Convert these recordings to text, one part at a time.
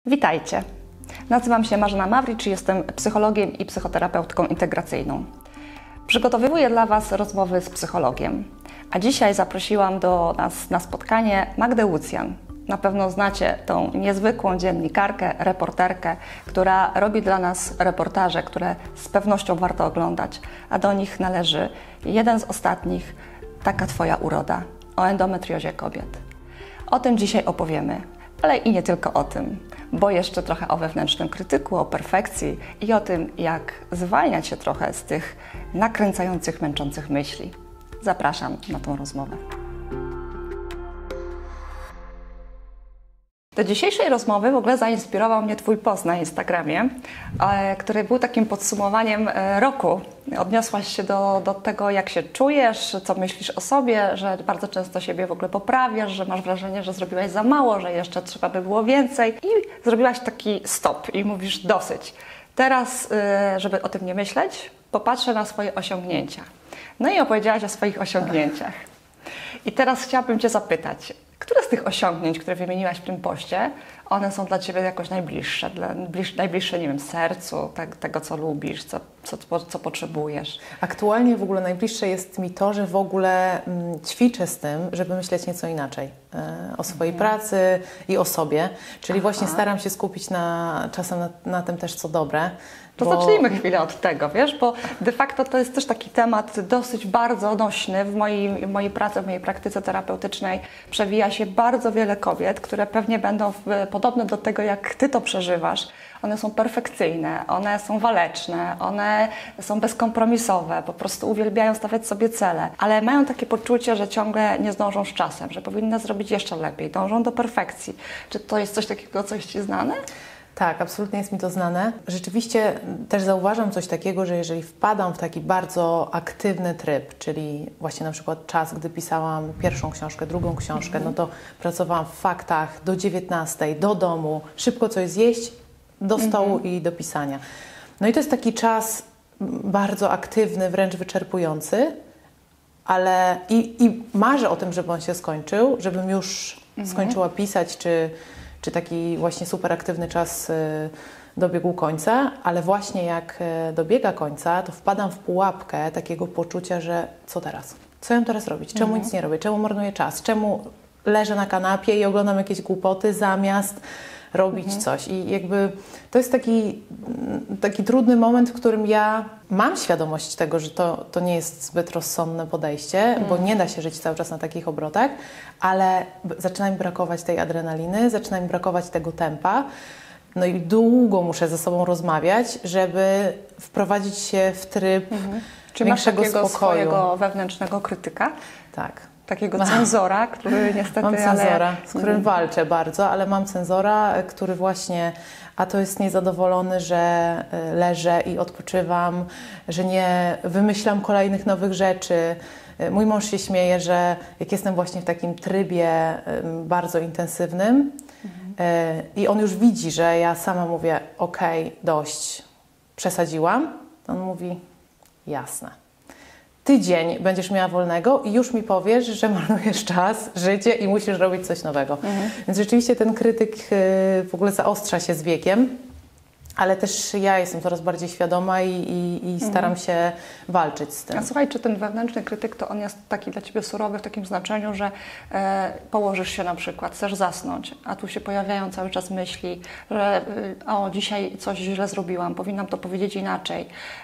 Witajcie. Nazywam się Marzena Mawricz i jestem psychologiem i psychoterapeutką integracyjną. Przygotowuję dla Was rozmowy z psychologiem. A dzisiaj zaprosiłam do nas na spotkanie Magdę Łucjan. Na pewno znacie tą niezwykłą dziennikarkę, reporterkę, która robi dla nas reportaże, które z pewnością warto oglądać, a do nich należy jeden z ostatnich, Taka Twoja uroda, o endometriozie kobiet. O tym dzisiaj opowiemy, ale i nie tylko o tym, bo jeszcze trochę o wewnętrznym krytyku, o perfekcji i o tym, jak zwalniać się trochę z tych nakręcających, męczących myśli. Zapraszam na tą rozmowę. Do dzisiejszej rozmowy w ogóle zainspirował mnie Twój post na Instagramie, który był takim podsumowaniem roku. Odniosłaś się do tego, jak się czujesz, co myślisz o sobie, że bardzo często siebie w ogóle poprawiasz, że masz wrażenie, że zrobiłaś za mało, że jeszcze trzeba by było więcej i zrobiłaś taki stop i mówisz dosyć. Teraz, żeby o tym nie myśleć, popatrzę na swoje osiągnięcia. No i opowiedziałaś o swoich osiągnięciach. I teraz chciałabym Cię zapytać, które z tych osiągnięć, które wymieniłaś w tym poście, one są dla Ciebie jakoś najbliższe, najbliższe, nie wiem, sercu, tego, co lubisz, co potrzebujesz? Aktualnie w ogóle najbliższe jest mi to, że w ogóle ćwiczę z tym, żeby myśleć nieco inaczej o swojej pracy i o sobie. Czyli właśnie staram się skupić czasem na tym też, co dobre. To zacznijmy chwilę od tego, wiesz, bo de facto to jest też taki temat dosyć bardzo nośny w mojej pracy, w mojej praktyce terapeutycznej. Przewija się bardzo wiele kobiet, które pewnie będą podobne do tego, jak Ty to przeżywasz. One są perfekcyjne, one są waleczne, one są bezkompromisowe, po prostu uwielbiają stawiać sobie cele, ale mają takie poczucie, że ciągle nie zdążą z czasem, że powinny zrobić jeszcze lepiej, dążą do perfekcji. Czy to jest coś takiego, coś Ci znane? Tak, absolutnie jest mi to znane. Rzeczywiście też zauważam coś takiego, że jeżeli wpadam w taki bardzo aktywny tryb, czyli właśnie na przykład czas, gdy pisałam pierwszą książkę, drugą książkę, no to pracowałam w faktach do 19, do domu, szybko coś zjeść, do stołu i do pisania. No i to jest taki czas bardzo aktywny, wręcz wyczerpujący, ale i marzę o tym, żeby on się skończył, żebym już skończyła pisać, czy taki właśnie super aktywny czas dobiegł końca, ale właśnie jak dobiega końca, to wpadam w pułapkę takiego poczucia, że co teraz? Co ja mam teraz robić? Czemu nic nie robię? Czemu marnuję czas? Czemu leżę na kanapie i oglądam jakieś głupoty zamiast robić coś? I jakby to jest taki trudny moment, w którym ja mam świadomość tego, że to nie jest zbyt rozsądne podejście, bo nie da się żyć cały czas na takich obrotach, ale zaczyna mi brakować tej adrenaliny, zaczyna mi brakować tego tempa. No i długo muszę ze sobą rozmawiać, żeby wprowadzić się w tryb większego spokoju. Czy masz takiego swojego wewnętrznego krytyka? Tak. Takiego cenzora, który niestety... Mam cenzora, z którym walczę bardzo, ale mam cenzora, który właśnie, a to jest niezadowolony, że leżę i odpoczywam, że nie wymyślam kolejnych nowych rzeczy. Mój mąż się śmieje, że jak jestem właśnie w takim trybie bardzo intensywnym i on już widzi, że ja sama mówię, okej, dość, przesadziłam, to on mówi, jasne. Tydzień będziesz miała wolnego i już mi powiesz, że marnujesz czas, życie i musisz robić coś nowego. Więc rzeczywiście ten krytyk w ogóle zaostrza się z wiekiem, ale też ja jestem coraz bardziej świadoma i staram się walczyć z tym. A słuchaj, czy ten wewnętrzny krytyk to on jest taki dla Ciebie surowy w takim znaczeniu, że położysz się na przykład, chcesz zasnąć, a tu się pojawiają cały czas myśli, że dzisiaj coś źle zrobiłam, powinnam to powiedzieć inaczej,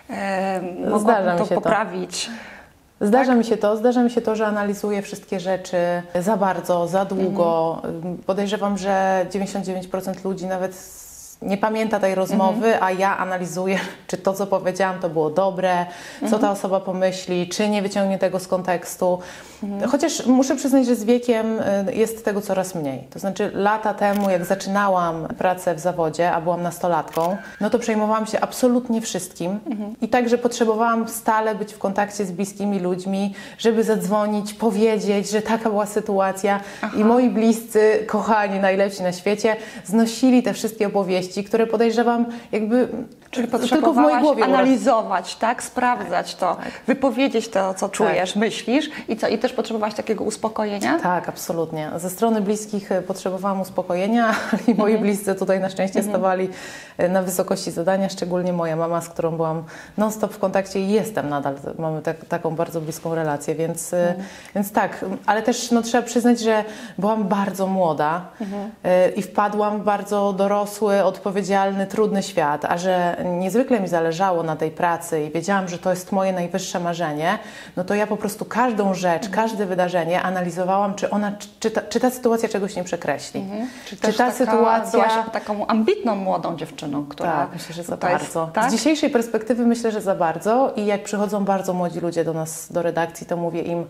mogłabym to poprawić. Zdarza mi się to, że analizuję wszystkie rzeczy za bardzo, za długo. Podejrzewam, że 99% ludzi nawet nie pamięta tej rozmowy, a ja analizuję, czy to, co powiedziałam, to było dobre, co ta osoba pomyśli, czy nie wyciągnie tego z kontekstu. Chociaż muszę przyznać, że z wiekiem jest tego coraz mniej. To znaczy lata temu, jak zaczynałam pracę w zawodzie, a byłam nastolatką, no to przejmowałam się absolutnie wszystkim i także potrzebowałam stale być w kontakcie z bliskimi ludźmi, żeby zadzwonić, powiedzieć, że taka była sytuacja. I moi bliscy, kochani, najlepsi na świecie, znosili te wszystkie opowieści, które podejrzewam jakby Czyli tylko w potrzebowałaś mojej głowie analizować, tak? Sprawdzać to, tak. wypowiedzieć to, co czujesz, myślisz i co? I też potrzebowałaś takiego uspokojenia? Tak, absolutnie. Ze strony bliskich potrzebowałam uspokojenia i moi bliscy tutaj na szczęście stawali na wysokości zadania, szczególnie moja mama, z którą byłam non-stop w kontakcie i jestem nadal. Mamy taką bardzo bliską relację, więc tak. Ale też trzeba przyznać, że byłam bardzo młoda i wpadłam w bardzo dorosły, odpowiedzialny, trudny świat, a że niezwykle mi zależało na tej pracy i wiedziałam, że to jest moje najwyższe marzenie, no to ja po prostu każdą rzecz, każde wydarzenie analizowałam, czy ta sytuacja czegoś nie przekreśli. Czy ta sytuacja... Byłaś taką ambitną młodą dziewczyną, która... Tak, myślę, że za bardzo. jest, tak? Z dzisiejszej perspektywy myślę, że za bardzo i jak przychodzą bardzo młodzi ludzie do nas, do redakcji, to mówię im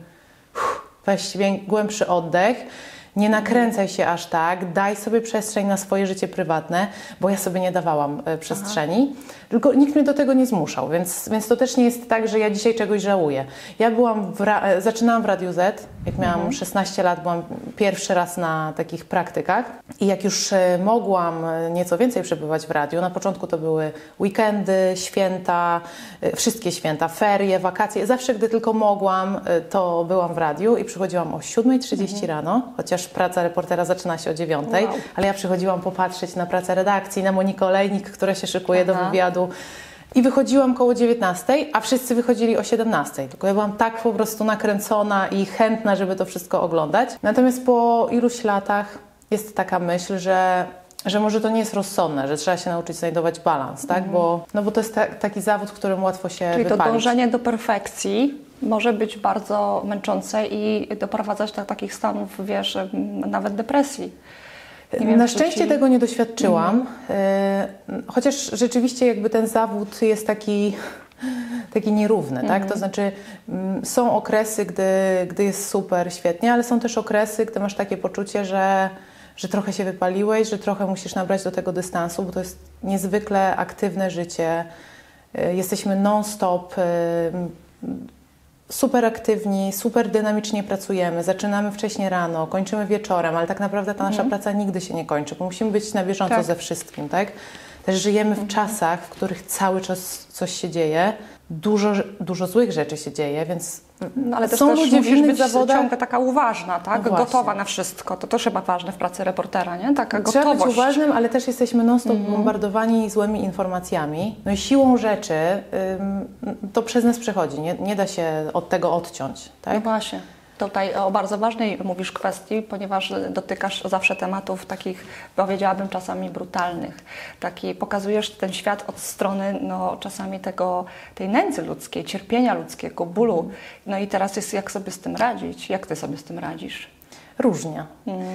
weź głębszy oddech, nie nakręcaj się aż tak, daj sobie przestrzeń na swoje życie prywatne, bo ja sobie nie dawałam przestrzeni, tylko nikt mnie do tego nie zmuszał, więc to też nie jest tak, że ja dzisiaj czegoś żałuję. Ja zaczynałam w Radiu Z, jak miałam 16 lat, byłam pierwszy raz na takich praktykach i jak już mogłam nieco więcej przebywać w radiu, na początku to były weekendy, święta, wszystkie święta, ferie, wakacje, zawsze gdy tylko mogłam, to byłam w radiu i przychodziłam o 7:30 rano, chociaż praca reportera zaczyna się o 9:00, ale ja przychodziłam popatrzeć na pracę redakcji, na Monikę Olejnik, która się szykuje do wywiadu. I wychodziłam koło 19:00, a wszyscy wychodzili o 17:00. Tylko ja byłam tak po prostu nakręcona i chętna, żeby to wszystko oglądać. Natomiast po iluś latach jest taka myśl, że może to nie jest rozsądne, że trzeba się nauczyć znajdować balans, tak? Bo to jest taki zawód, w którym łatwo się Czyli wypalić. to dążenie do perfekcji może być bardzo męczące i doprowadzać do takich stanów, wiesz, nawet depresji. Na szczęście tego nie doświadczyłam, chociaż rzeczywiście jakby ten zawód jest taki nierówny, tak? To znaczy są okresy, gdy jest super, świetnie, ale są też okresy, gdy masz takie poczucie, że trochę się wypaliłeś, że trochę musisz nabrać do tego dystansu, bo to jest niezwykle aktywne życie. Jesteśmy non-stop, super aktywni, super dynamicznie pracujemy, zaczynamy wcześnie rano, kończymy wieczorem, ale tak naprawdę ta nasza praca nigdy się nie kończy, bo musimy być na bieżąco ze wszystkim, tak? Też żyjemy w czasach, w których cały czas coś się dzieje, dużo złych rzeczy się dzieje, więc ale też są ludzie w innych zawodach ciągle taka uważna, tak? No gotowa na wszystko. To chyba ważne w pracy reportera, nie? Taka Trzeba gotowość. być uważnym, ale też jesteśmy non-stop bombardowani złymi informacjami. No i siłą rzeczy to przez nas przechodzi. Nie da się od tego odciąć, tak? No właśnie. Tutaj o bardzo ważnej mówisz kwestii, ponieważ dotykasz zawsze tematów takich, powiedziałabym, czasami brutalnych. Pokazujesz ten świat od strony czasami tej nędzy ludzkiej, cierpienia ludzkiego, bólu. No i teraz jest jak sobie z tym radzić. Jak ty sobie z tym radzisz? Różnie.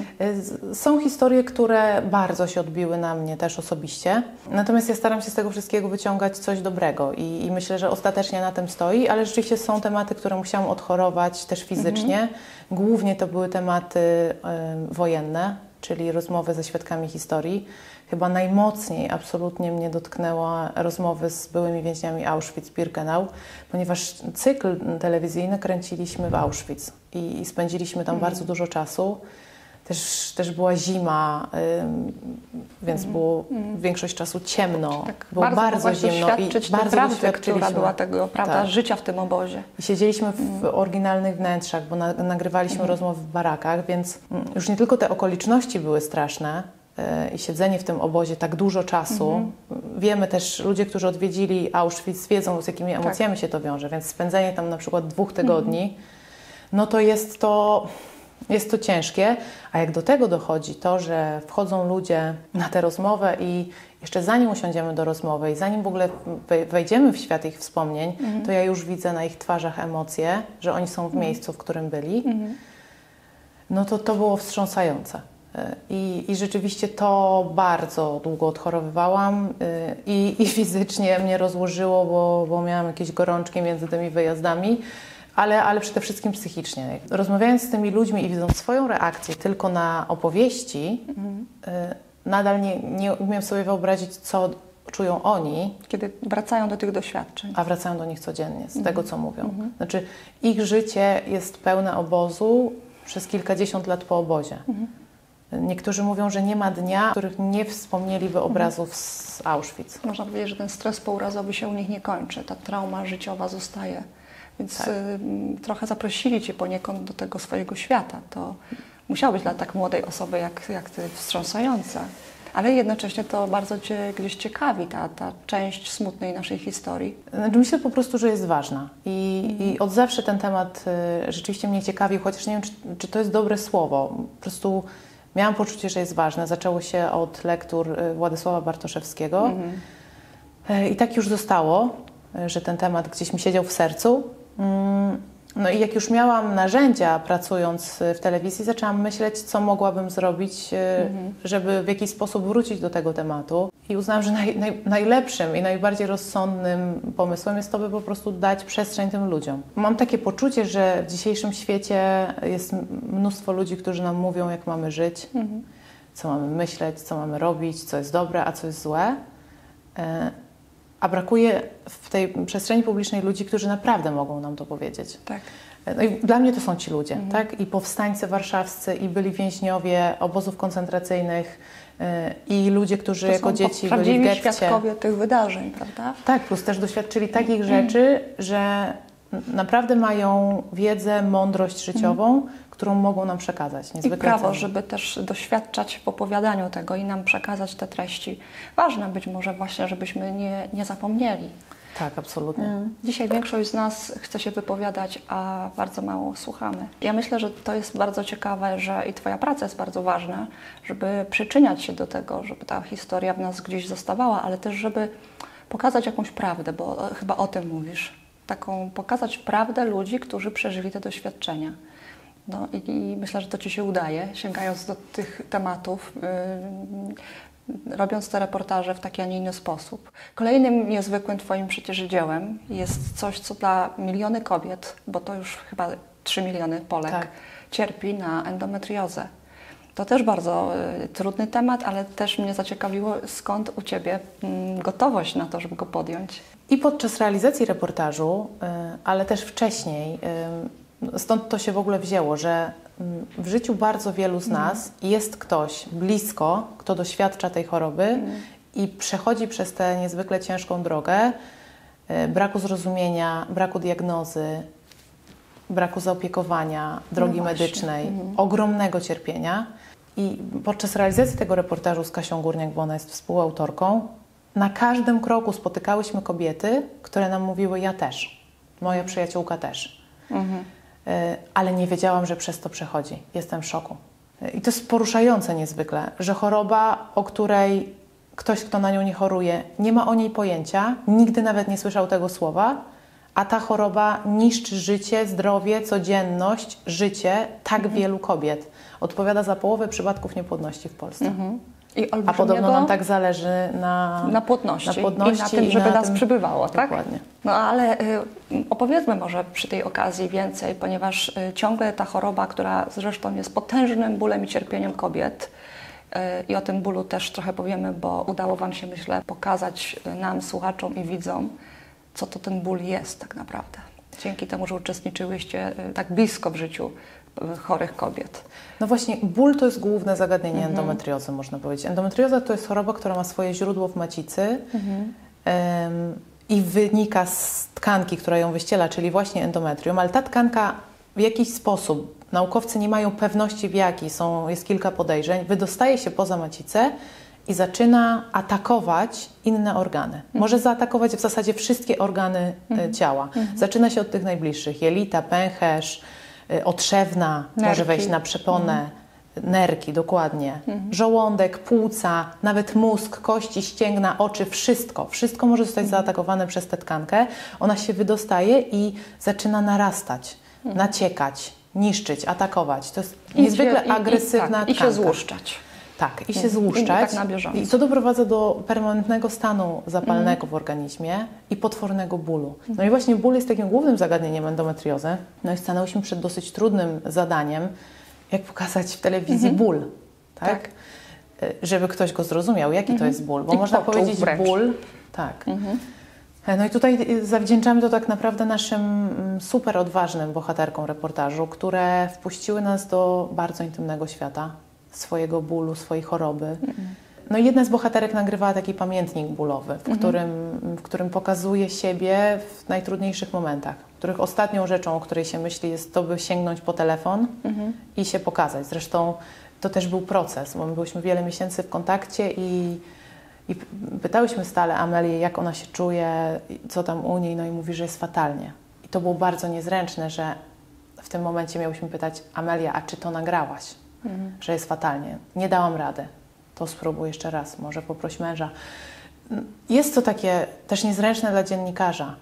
Są historie, które bardzo się odbiły na mnie też osobiście. Natomiast ja staram się z tego wszystkiego wyciągać coś dobrego i myślę, że ostatecznie na tym stoi, ale rzeczywiście są tematy, które musiałam odchorować też fizycznie. Głównie to były tematy wojenne, czyli rozmowy ze świadkami historii. Chyba najmocniej absolutnie mnie dotknęła rozmowy z byłymi więźniami Auschwitz-Birkenau, ponieważ cykl telewizyjny kręciliśmy w Auschwitz i spędziliśmy tam bardzo dużo czasu. Też była zima, więc było większość czasu ciemno, było bardzo zimno i bardzo doświadczyliśmy, która była tego, prawda, życia w tym obozie. I siedzieliśmy w oryginalnych wnętrzach, bo nagrywaliśmy rozmowy w barakach, więc już nie tylko te okoliczności były straszne, i siedzenie w tym obozie tak dużo czasu. Wiemy też, ludzie, którzy odwiedzili Auschwitz, wiedzą, z jakimi emocjami się to wiąże, więc spędzenie tam na przykład 2 tygodni, no to jest to ciężkie, a jak do tego dochodzi to, że wchodzą ludzie na tę rozmowę i jeszcze zanim usiądziemy do rozmowy i zanim w ogóle wejdziemy w świat ich wspomnień, to ja już widzę na ich twarzach emocje, że oni są w miejscu, w którym byli, no to było wstrząsające. I rzeczywiście to bardzo długo odchorowywałam i fizycznie mnie rozłożyło, bo miałam jakieś gorączki między tymi wyjazdami, ale przede wszystkim psychicznie. Rozmawiając z tymi ludźmi i widząc swoją reakcję tylko na opowieści, nadal nie umiem sobie wyobrazić, co czują oni. Kiedy wracają do tych doświadczeń. A wracają do nich codziennie, z tego, co mówią. Znaczy, ich życie jest pełne obozu przez kilkadziesiąt lat po obozie. Niektórzy mówią, że nie ma dnia, w których nie wspomnieliby obrazów z Auschwitz. Można powiedzieć, że ten stres pourazowy się u nich nie kończy, ta trauma życiowa zostaje. Więc Tak. Trochę zaprosili Cię poniekąd do tego swojego świata. To musiało być dla tak młodej osoby jak Ty wstrząsające. Ale jednocześnie to bardzo Cię gdzieś ciekawi, ta część smutnej naszej historii. Znaczy, myślę po prostu, że jest ważna i od zawsze ten temat rzeczywiście mnie ciekawił, chociaż nie wiem, czy to jest dobre słowo. Po prostu miałam poczucie, że jest ważne. Zaczęło się od lektur Władysława Bartoszewskiego i tak już zostało, że ten temat gdzieś mi siedział w sercu. No i jak już miałam narzędzia pracując w telewizji, zaczęłam myśleć, co mogłabym zrobić, żeby w jakiś sposób wrócić do tego tematu. I uznałam, że najlepszym i najbardziej rozsądnym pomysłem jest to, by po prostu dać przestrzeń tym ludziom. Mam takie poczucie, że w dzisiejszym świecie jest mnóstwo ludzi, którzy nam mówią, jak mamy żyć, co mamy myśleć, co mamy robić, co jest dobre, a co jest złe. A brakuje w tej przestrzeni publicznej ludzi, którzy naprawdę mogą nam to powiedzieć. Tak. No i dla mnie to są ci ludzie, tak? I powstańcy warszawscy, i byli więźniowie obozów koncentracyjnych, i ludzie, którzy To jako są dzieci byli w prawdziwi getcie. świadkowie tych wydarzeń, prawda? Tak, plus też doświadczyli takich rzeczy, że naprawdę mają wiedzę, mądrość życiową, którą mogą nam przekazać. I Niezwykle prawo, cenną. żeby też doświadczać w opowiadaniu tego i nam przekazać te treści. Ważne być może właśnie, żebyśmy nie zapomnieli. Tak, absolutnie. Dzisiaj większość z nas chce się wypowiadać, a bardzo mało słuchamy. Ja myślę, że to jest bardzo ciekawe, że i Twoja praca jest bardzo ważna, żeby przyczyniać się do tego, żeby ta historia w nas gdzieś zostawała, ale też żeby pokazać jakąś prawdę, bo chyba o tym mówisz. Taką pokazać prawdę ludzi, którzy przeżyli te doświadczenia. No i myślę, że to Ci się udaje, sięgając do tych tematów, robiąc te reportaże w taki, a nie inny sposób. Kolejnym niezwykłym Twoim przecież dziełem jest coś, co dla miliony kobiet, bo to już chyba 3 miliony Polek, Tak. cierpi na endometriozę. To też bardzo trudny temat, ale też mnie zaciekawiło, skąd u Ciebie gotowość na to, żeby go podjąć. I podczas realizacji reportażu, ale też wcześniej, stąd to się w ogóle wzięło, że w życiu bardzo wielu z nas jest ktoś blisko, kto doświadcza tej choroby i przechodzi przez tę niezwykle ciężką drogę braku zrozumienia, braku diagnozy, braku zaopiekowania, drogi medycznej, ogromnego cierpienia. I podczas realizacji tego reportażu z Kasią Górniak, bo ona jest współautorką, na każdym kroku spotykałyśmy kobiety, które nam mówiły: ja też, moja przyjaciółka też. Ale nie wiedziałam, że przez to przechodzi. Jestem w szoku. I to jest poruszające niezwykle, że choroba, o której ktoś, kto na nią nie choruje, nie ma o niej pojęcia, nigdy nawet nie słyszał tego słowa, a ta choroba niszczy życie, zdrowie, codzienność, życie tak wielu kobiet. Odpowiada za połowę przypadków niepłodności w Polsce. I A podobno nam tak zależy na płodności, płodności i na tym, żeby nas tym przybywało, tak? Dokładnie. No ale opowiedzmy może przy tej okazji więcej, ponieważ ciągle ta choroba, która zresztą jest potężnym bólem i cierpieniem kobiet, i o tym bólu też trochę powiemy, bo udało Wam się, myślę, pokazać nam, słuchaczom i widzom, co to ten ból jest tak naprawdę. Dzięki temu, że uczestniczyłyście tak blisko w życiu chorych kobiet. No właśnie, ból to jest główne zagadnienie endometriozy, można powiedzieć. Endometrioza to jest choroba, która ma swoje źródło w macicy i wynika z tkanki, która ją wyściela, czyli właśnie endometrium, ale ta tkanka w jakiś sposób, naukowcy nie mają pewności w jaki, jest kilka podejrzeń, wydostaje się poza macicę i zaczyna atakować inne organy. Może zaatakować w zasadzie wszystkie organy ciała. Zaczyna się od tych najbliższych: jelita, pęcherz, otrzewna, może wejść na przeponę, nerki, dokładnie, żołądek, płuca, nawet mózg, kości, ścięgna, oczy, wszystko. Wszystko może zostać zaatakowane przez tę tkankę. Ona się wydostaje i zaczyna narastać, naciekać, niszczyć, atakować. To jest niezwykle agresywna tkanka. I się złuszczać. Tak, i się złuszczać. I tak na bieżąco. I to doprowadza do permanentnego stanu zapalnego w organizmie i potwornego bólu. No i właśnie ból jest takim głównym zagadnieniem endometriozy. No i stanęłyśmy przed dosyć trudnym zadaniem, jak pokazać w telewizji ból, tak? Żeby ktoś go zrozumiał, jaki to jest ból. Bo można powiedzieć ból. Tak. No i tutaj zawdzięczamy to tak naprawdę naszym super odważnym bohaterkom reportażu, które wpuściły nas do bardzo intymnego świata. swojego bólu, swojej choroby. No i jedna z bohaterek nagrywała taki pamiętnik bólowy, w którym pokazuje siebie w najtrudniejszych momentach, w których ostatnią rzeczą, o której się myśli, jest to, by sięgnąć po telefon i się pokazać. Zresztą to też był proces, bo my byliśmy wiele miesięcy w kontakcie i pytałyśmy stale Amelię, jak ona się czuje, co tam u niej, no i mówi, że jest fatalnie. I to było bardzo niezręczne, że w tym momencie miałyśmy pytać Amelia, a czy to nagrałaś, że jest fatalnie. Nie dałam rady. To spróbuj jeszcze raz, może poproś męża. Jest to takie też niezręczne dla dziennikarza,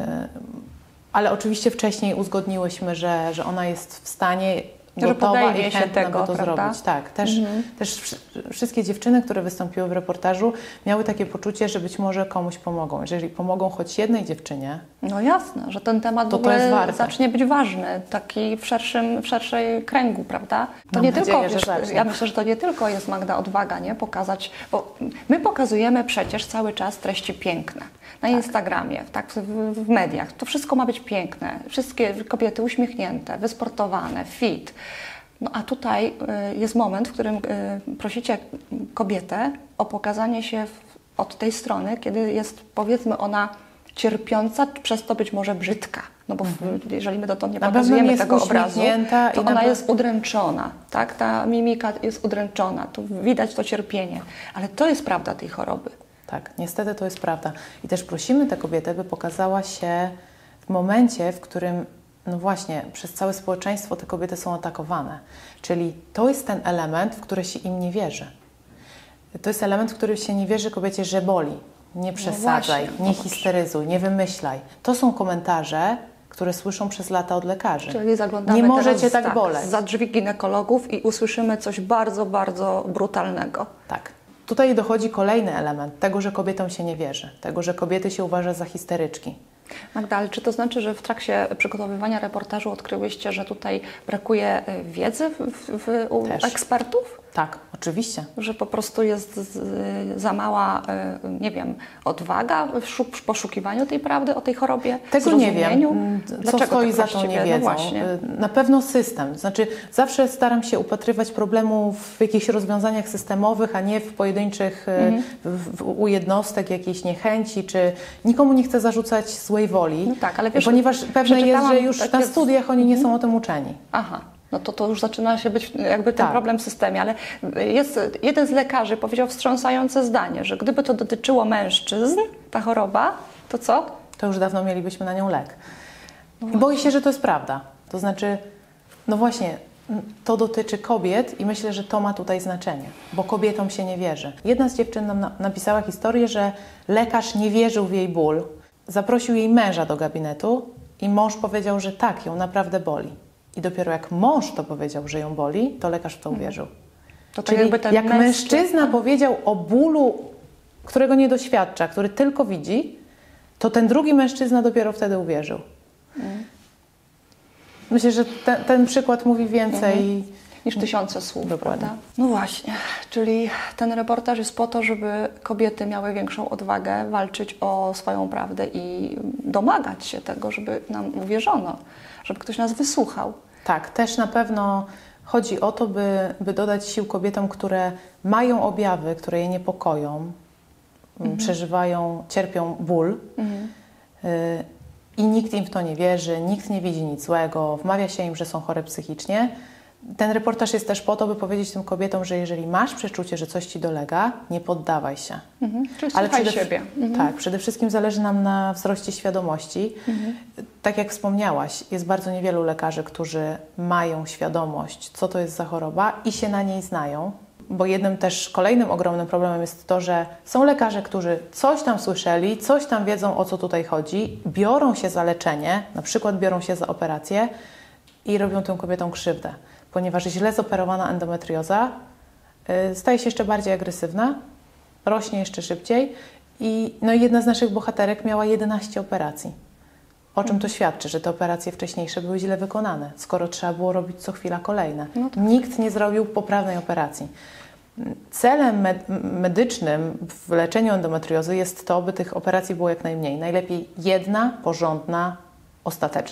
ale oczywiście wcześniej uzgodniłyśmy, że ona jest w stanie, gotowa i chętna, by to zrobić. Tak, też wszystkie dziewczyny, które wystąpiły w reportażu, miały takie poczucie, że być może komuś pomogą. Jeżeli pomogą choć jednej dziewczynie, no jasne, że ten temat w ogóle zacznie być ważny, taki w szerszej kręgu, prawda? To nie tylko, ja myślę, że to nie tylko jest, Magda, odwaga, nie? Pokazać, bo my pokazujemy przecież cały czas treści piękne. Na Instagramie, tak, w mediach. To wszystko ma być piękne. Wszystkie kobiety uśmiechnięte, wysportowane, fit. No a tutaj jest moment, w którym prosicie kobietę o pokazanie się od tej strony, kiedy jest, powiedzmy, ona cierpiąca, przez to być może brzydka. No bo jeżeli my dotąd nie pokazujemy tego obrazu, to ona jest udręczona. Tak? Ta mimika jest udręczona. Tu widać to cierpienie. Ale to jest prawda tej choroby. Tak, niestety to jest prawda. I też prosimy tę kobietę, by pokazała się w momencie, w którym, no właśnie, przez całe społeczeństwo te kobiety są atakowane. Czyli to jest ten element, w który się im nie wierzy. To jest element, w który się nie wierzy kobiecie, że boli. Nie przesadzaj, nie histeryzuj, nie wymyślaj. To są komentarze, które słyszą przez lata od lekarzy. Czyli zaglądamy nie możecie tak boleć. Za drzwi ginekologów i usłyszymy coś bardzo, bardzo brutalnego. Tak. Tutaj dochodzi kolejny element tego, że kobietom się nie wierzy, tego, że kobiety się uważa za histeryczki. Magda, ale czy to znaczy, że w trakcie przygotowywania reportażu odkryłyście, że tutaj brakuje wiedzy u ekspertów? Tak, oczywiście. Że po prostu jest za mała, nie wiem, odwaga w poszukiwaniu tej prawdy o tej chorobie? Tego nie wiem. Co stoi za tą niewiedzą? No na pewno system. Znaczy, zawsze staram się upatrywać problemów w jakichś rozwiązaniach systemowych, a nie w pojedynczych u jednostek jakiejś niechęci, czy nikomu nie chcę zarzucać złej woli, no tak, ale wiesz, ponieważ pewne jest, że już na studiach oni nie są o tym uczeni. Aha. No to już zaczyna się być jakby ten problem w systemie, ale jest jeden z lekarzy powiedział wstrząsające zdanie, że gdyby to dotyczyło mężczyzn, ta choroba, to co? To już dawno mielibyśmy na nią lek. I boję się, że to jest prawda. To znaczy, no właśnie, to dotyczy kobiet i myślę, że to ma tutaj znaczenie, bo kobietom się nie wierzy. Jedna z dziewczyn nam napisała historię, że lekarz nie wierzył w jej ból, zaprosił jej męża do gabinetu i mąż powiedział, że tak, ją naprawdę boli. I dopiero jak mąż to powiedział, że ją boli, to lekarz w to uwierzył. Czyli jakby jak mężczyzna powiedział o bólu, którego nie doświadcza, który tylko widzi, to ten drugi mężczyzna dopiero wtedy uwierzył. Myślę, że ten przykład mówi więcej niż tysiące słów, prawda? No właśnie, czyli ten reportaż jest po to, żeby kobiety miały większą odwagę walczyć o swoją prawdę i domagać się tego, żeby nam uwierzono, żeby ktoś nas wysłuchał. Tak, też na pewno chodzi o to, by dodać sił kobietom, które mają objawy, które je niepokoją, przeżywają, cierpią ból i nikt im w to nie wierzy, nikt nie widzi nic złego, wmawia się im, że są chore psychicznie. Ten reportaż jest też po to, by powiedzieć tym kobietom, że jeżeli masz przeczucie, że coś ci dolega, nie poddawaj się. Czyli słuchaj siebie. Tak, przede wszystkim zależy nam na wzroście świadomości. Tak jak wspomniałaś, jest bardzo niewielu lekarzy, którzy mają świadomość, co to jest za choroba i się na niej znają. Bo jednym też kolejnym ogromnym problemem jest to, że są lekarze, którzy coś tam słyszeli, coś tam wiedzą, o co tutaj chodzi, biorą się za leczenie, na przykład biorą się za operację i robią tym kobietom krzywdę. Ponieważ źle zoperowana endometrioza staje się jeszcze bardziej agresywna, rośnie jeszcze szybciej i jedna z naszych bohaterek miała 11 operacji. O czym to świadczy? Że te operacje wcześniejsze były źle wykonane, skoro trzeba było robić co chwila kolejne. No tak. Nikt nie zrobił poprawnej operacji. Celem medycznym w leczeniu endometriozy jest to, by tych operacji było jak najmniej. Najlepiej jedna, porządna, ostateczna.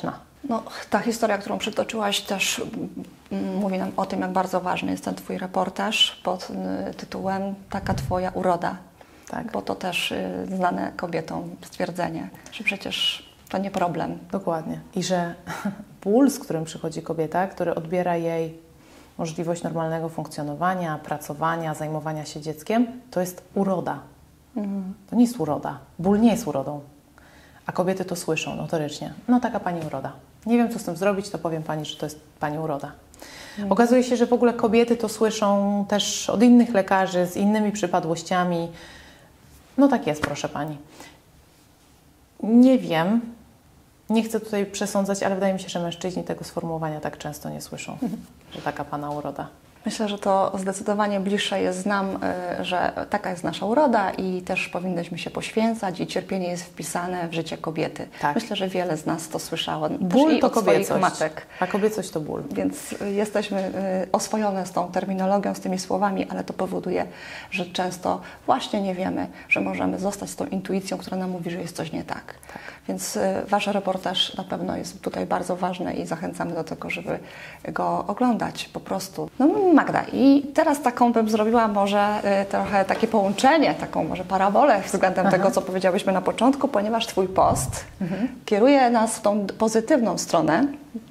No, ta historia, którą przytoczyłaś, też mówi nam o tym, jak bardzo ważny jest ten Twój reportaż pod tytułem Taka Twoja uroda. Tak. Bo to też znane kobietom stwierdzenie, że przecież to nie problem. Dokładnie. I że ból, z którym przychodzi kobieta, który odbiera jej możliwość normalnego funkcjonowania, pracowania, zajmowania się dzieckiem, to jest uroda. To nie jest uroda. Ból nie jest urodą. A kobiety to słyszą notorycznie. No taka pani uroda. Nie wiem, co z tym zrobić, to powiem pani, że to jest pani uroda. Okazuje się, że w ogóle kobiety to słyszą też od innych lekarzy, z innymi przypadłościami. No tak jest, proszę pani. Nie wiem, nie chcę tutaj przesądzać, ale wydaje mi się, że mężczyźni tego sformułowania tak często nie słyszą, że taka pana uroda. Myślę, że to zdecydowanie bliższe jest nam, że taka jest nasza uroda i też powinnyśmy się poświęcać i cierpienie jest wpisane w życie kobiety. Tak. Myślę, że wiele z nas to słyszało. Ból też i to od swoich kobiecość, matek. a kobiecość to ból. Więc jesteśmy oswojone z tą terminologią, z tymi słowami, ale to powoduje, że często właśnie nie wiemy, że możemy zostać z tą intuicją, która nam mówi, że jest coś nie tak. Więc Wasz reportaż na pewno jest tutaj bardzo ważny i zachęcamy do tego, żeby go oglądać po prostu. No Magda, i teraz taką bym zrobiła może trochę takie połączenie, taką może parabolę względem tego, co powiedziałyśmy na początku, ponieważ Twój post kieruje nas w tą pozytywną stronę,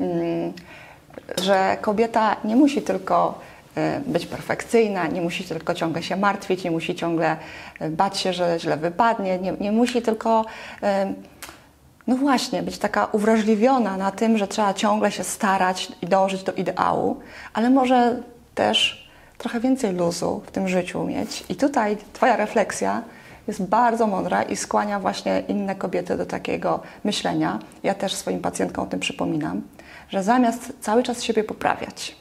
że kobieta nie musi tylko być perfekcyjna, nie musi tylko ciągle się martwić, nie musi ciągle bać się, że źle wypadnie, nie musi tylko no właśnie, być taka uwrażliwiona na tym, że trzeba ciągle się starać i dążyć do ideału, ale może też trochę więcej luzu w tym życiu mieć. I tutaj Twoja refleksja jest bardzo mądra i skłania właśnie inne kobiety do takiego myślenia. Ja też swoim pacjentkom o tym przypominam, że zamiast cały czas siebie poprawiać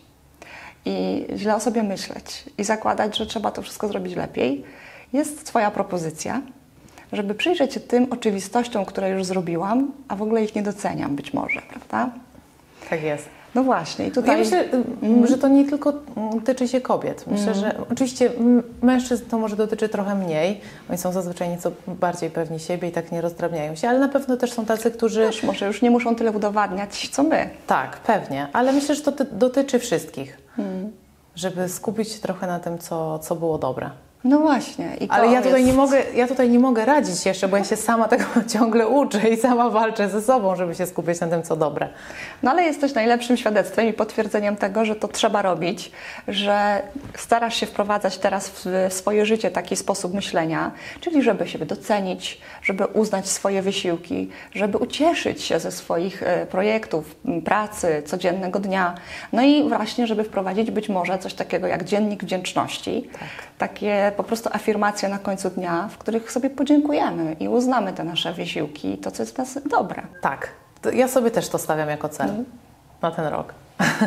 i źle o sobie myśleć i zakładać, że trzeba to wszystko zrobić lepiej, jest Twoja propozycja, żeby przyjrzeć się tym oczywistościom, które już zrobiłam, a w ogóle ich nie doceniam być może, prawda? Tak jest. No właśnie. I tutaj... Ja myślę, że to nie tylko tyczy się kobiet. Myślę, że oczywiście mężczyzn to może dotyczy trochę mniej. Oni są zazwyczaj nieco bardziej pewni siebie i tak nie rozdrabniają się, ale na pewno też są tacy, którzy... Też może już nie muszą tyle udowadniać, co my. Tak, pewnie. Ale myślę, że to dotyczy wszystkich. Żeby skupić się trochę na tym, co było dobre. No właśnie. Ale ja tutaj nie mogę radzić jeszcze, bo ja się sama tego ciągle uczę i sama walczę ze sobą, żeby się skupić na tym, co dobre. No ale jesteś najlepszym świadectwem i potwierdzeniem tego, że to trzeba robić, że starasz się wprowadzać teraz w swoje życie taki sposób myślenia, czyli żeby siebie docenić, żeby uznać swoje wysiłki, żeby ucieszyć się ze swoich projektów, pracy, codziennego dnia. No i właśnie, żeby wprowadzić być może coś takiego jak dziennik wdzięczności. Tak. Takie po prostu afirmacje na końcu dnia, w których sobie podziękujemy i uznamy te nasze wysiłki i to, co jest w nas dobre. Tak. Ja sobie też to stawiam jako cel na ten rok.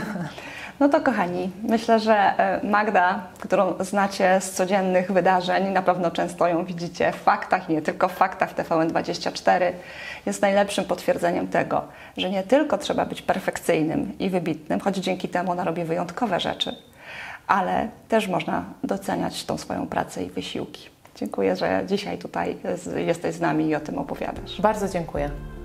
No to kochani, myślę, że Magda, którą znacie z codziennych wydarzeń, na pewno często ją widzicie w faktach i nie tylko w faktach w TVN24, jest najlepszym potwierdzeniem tego, że nie tylko trzeba być perfekcyjnym i wybitnym, choć dzięki temu ona robi wyjątkowe rzeczy, ale też można doceniać tą swoją pracę i wysiłki. Dziękuję, że dzisiaj tutaj jesteś z nami i o tym opowiadasz. Bardzo dziękuję.